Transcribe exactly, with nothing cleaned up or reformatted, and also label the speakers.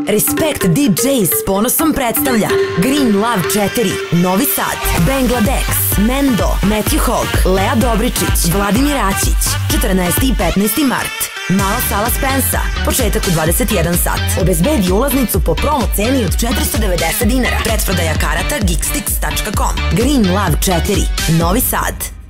Speaker 1: Respekt D Js s ponosom predstavlja Green Love četiri, Novi Sad, Bangladex, Mendo, Matthew Hawk, Lea Dobričić, Vladimir Aćić, četrnaesti i petnaesti mart. Mala sala Spensa, početak u dvadeset jedan sat. Obezbedi ulaznicu po promo ceni od četiristo devedeset dinara. Pretprodaja karata geekstix tačka com. Green Love četiri, Novi Sad.